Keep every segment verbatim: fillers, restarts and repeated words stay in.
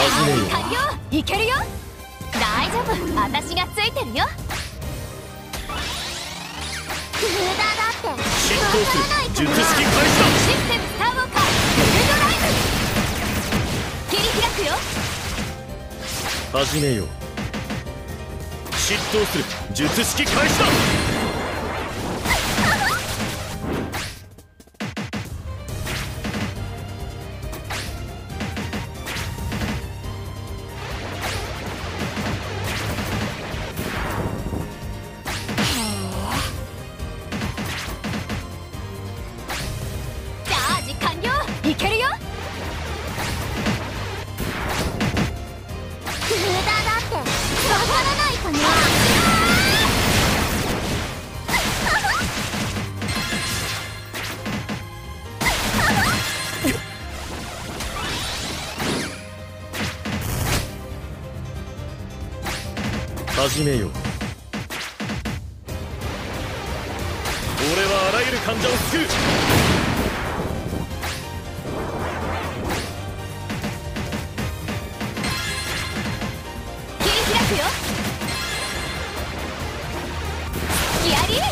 始めよう。 完了。いけるよ。大丈夫、私がついてるよ。無駄だって。 執刀する。術式開始だ。 システムスターウォーカーフルドライブ。切り開くよ。 始めよう。執刀する。術式開始だ。 いけるよ。無駄だってわからないかな。 始めよう。俺はあらゆる患者を救う。 やり。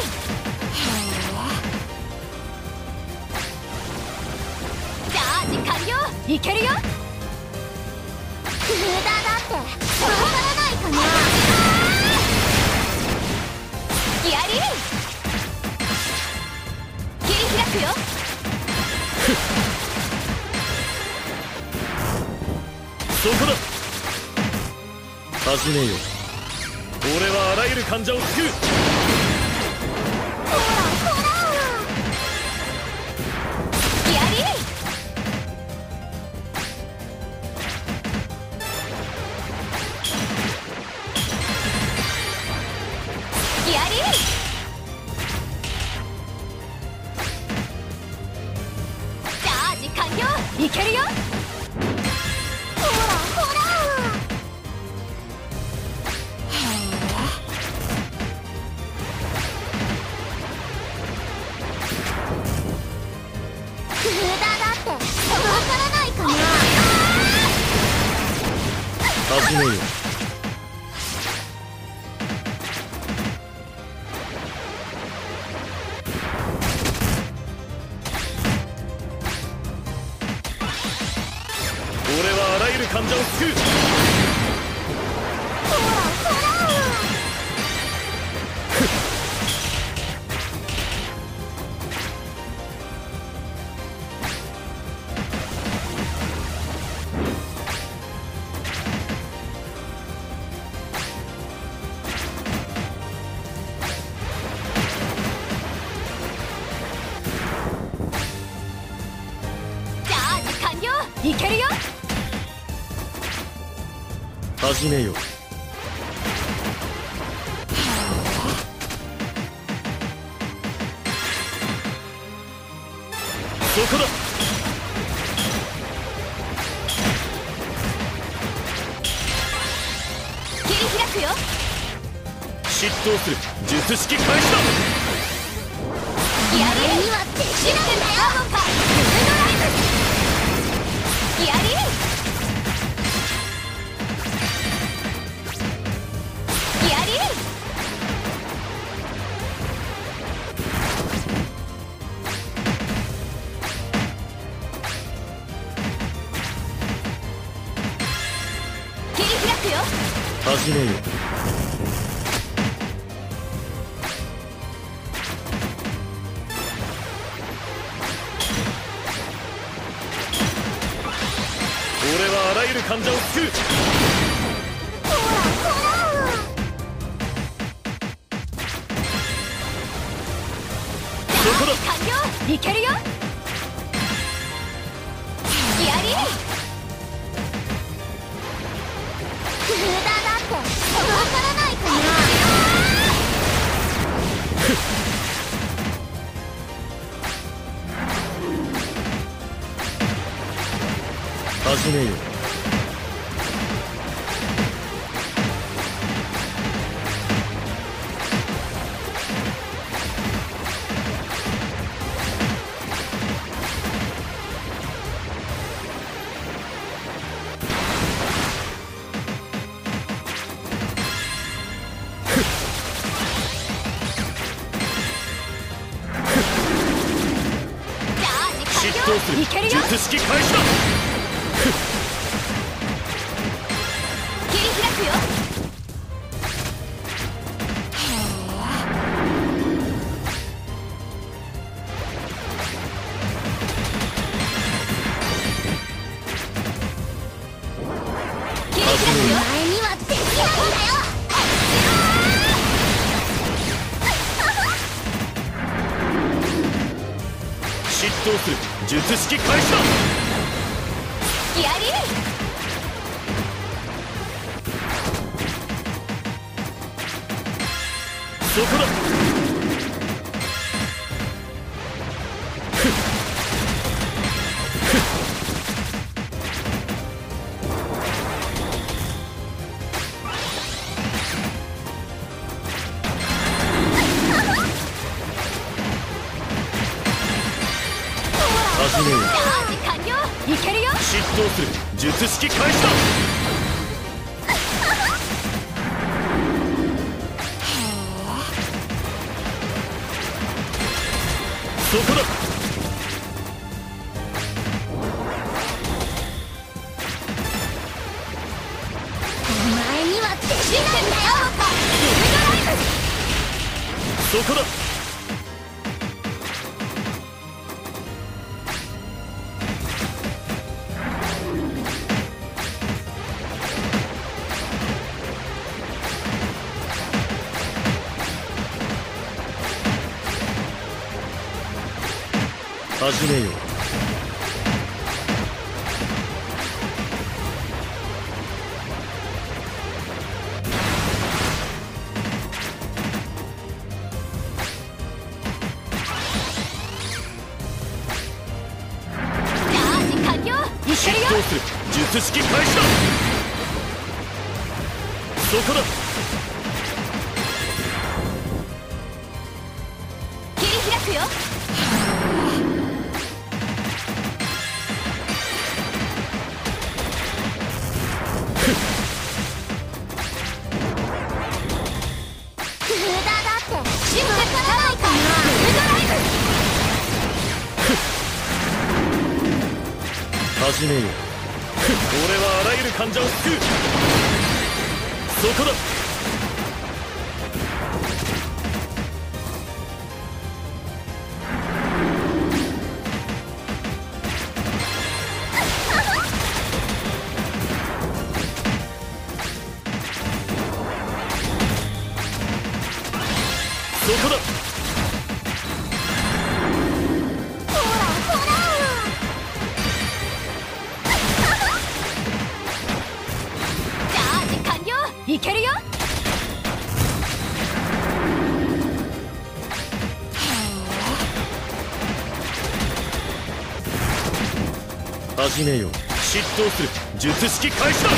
チャージ完了。いけるよ。無駄だってわからないかな。やり。切り開くよ。 そこだ。始めよう。俺はあらゆる患者を救う。 ほらほら。やり。やり。チャージ完了。いけるよ。ほらほら。無駄だってわからないかな。 始めよう。俺はあらゆる患者を救う。 ほらほら。いけるよ。 始めよう。そこだ。 切り開くよ。 執刀する。術式開始だ。 やりにはできないんだよ。フルドライブ。やり。やり。切り開くよ。 始めよう。俺はあらゆる患者を救う。 ほらほら。 そこだ。 完了。いけるよ。やり。無駄だってわからないかな。 始めよう。 するいけるよ術式開始だ。 切り開くよ。切り開くよ。前にはできないんだよ。 嫉妬する術式開始だ。 やりそこだ。始めよう。 チャージ完了。いけるよ。 嫉妬する術式開始だ。そこだ。 お前にはできないんだよ。リブドライブ。 そこだ。始めよう。 チャージ完了。いけるよ。 どうする術式開始だ。そこだ。 切り開くよ。無駄だってシムかからないか。リブドライブ。 始めよう。俺はあらゆる患者を救う。そこだ。そこだ。 ほらほら。チャージ完了。いけるよ。 始めよう。嫉妬する術式開始だ。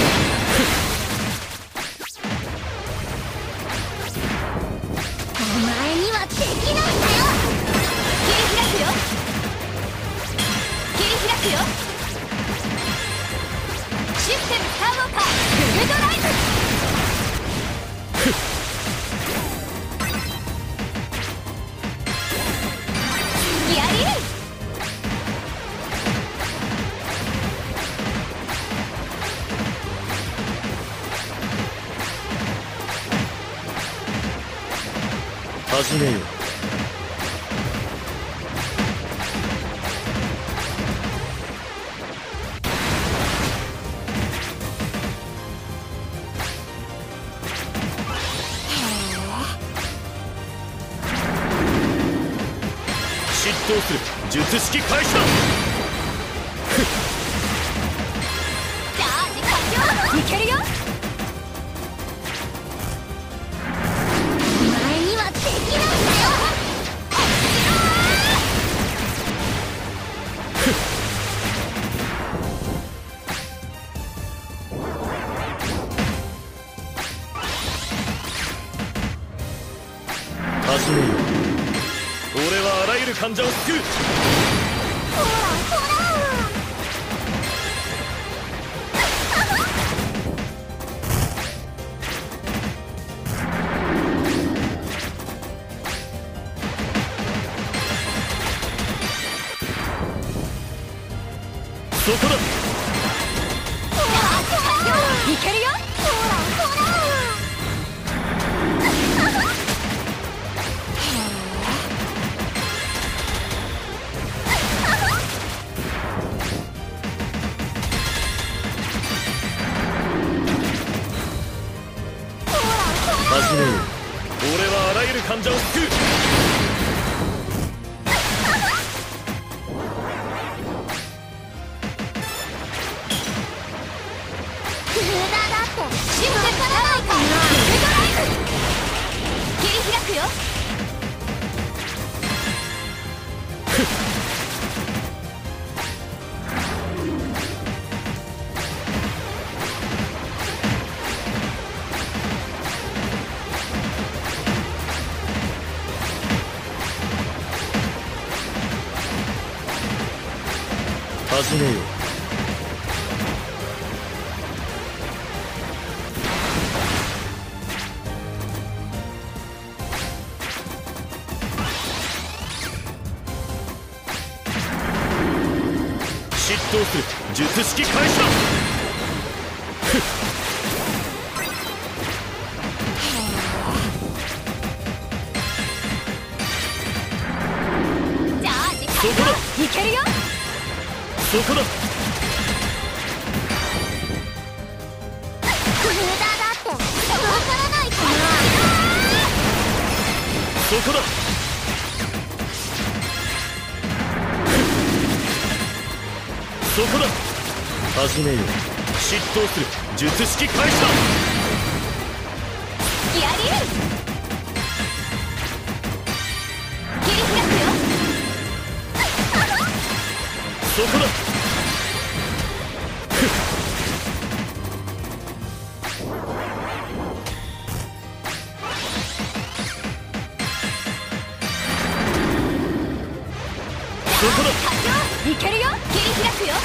お前にはできないんだよ。切り開くよ。切り開くよ。システムスターウォーカールルドライブ。やり始めよう。嫉妬する術式開始だ。 チャージ完了。いけるよ。お前にはできないんだよ。 始めよう。俺はあらゆる患者を救う。 ほらほら。 始めよう。俺はあらゆる患者を救う。 無駄だって死んでからないか。フルドライブ切り開くよ。 始めよう。執刀する術式開始だ。 じゃあ時間だ。いけるよ。 そこだ。 無駄だってわからないか。 そこだ。そこだ。始めよう。執刀する術式開始だ。 やりる。切り開くよ。 そこだ。そこだ。 いけるよ。切り開くよ。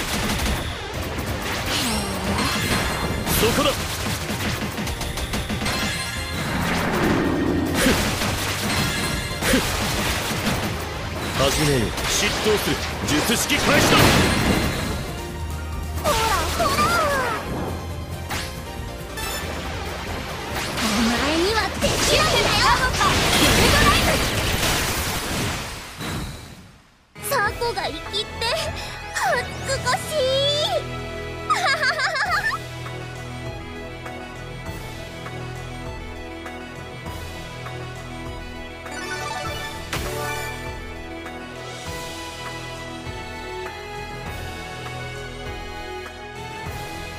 そこだ。始めよう。執刀する術式開始だ。